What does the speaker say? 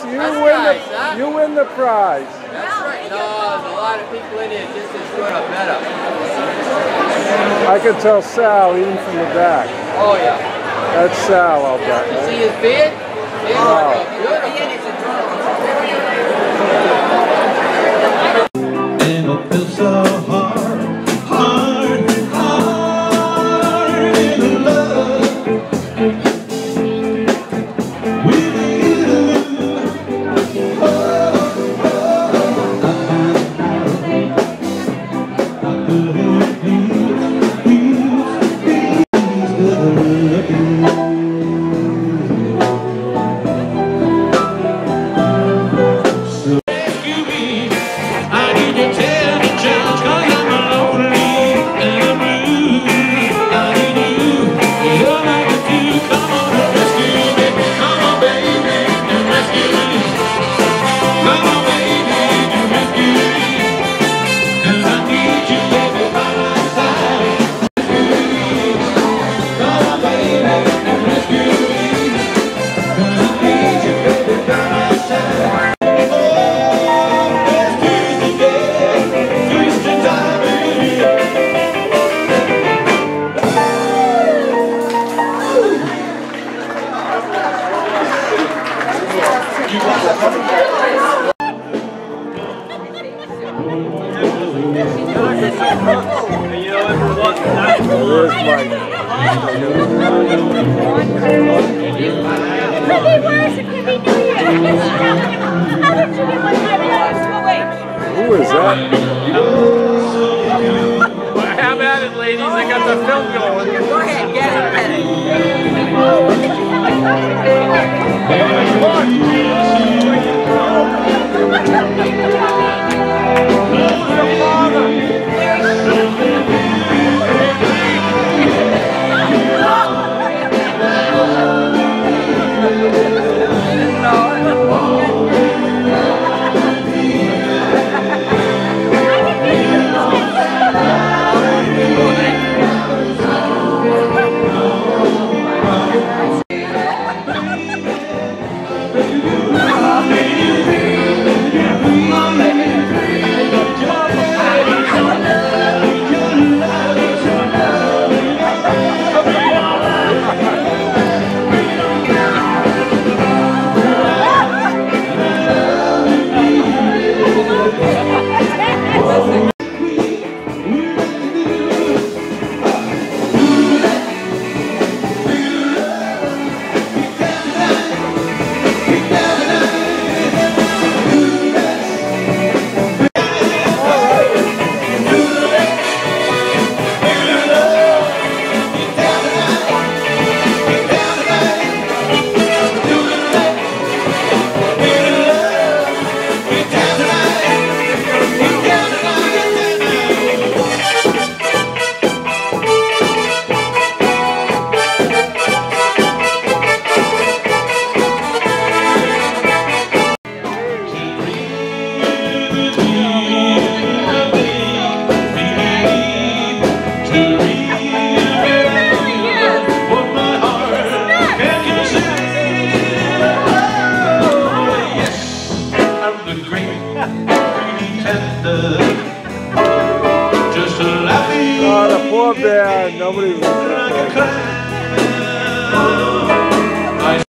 You win the prize. That's right. No, there's a lot of people in here just as good or better. I can tell Sal even from the back. Oh, yeah. That's Sal, I'll bet. You see his beard? Wow. Beautiful. And it feels so hard in love with you. Who is that? Have at it, ladies. I got the film going. Go ahead, get Mama.